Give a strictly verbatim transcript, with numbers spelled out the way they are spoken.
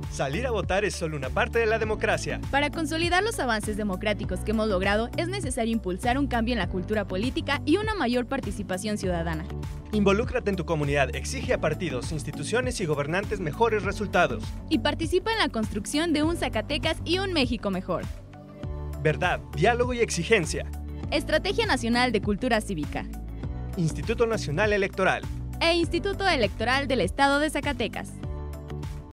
Salir a votar es solo una parte de la democracia. Para consolidar los avances democráticos que hemos logrado, es necesario impulsar un cambio en la cultura política y una mayor participación ciudadana. Involúcrate en tu comunidad, exige a partidos, instituciones y gobernantes mejores resultados. Y participa en la construcción de un Zacatecas y un México mejor. Verdad, diálogo y exigencia. Estrategia Nacional de Cultura Cívica. Instituto Nacional Electoral. E Instituto Electoral del Estado de Zacatecas.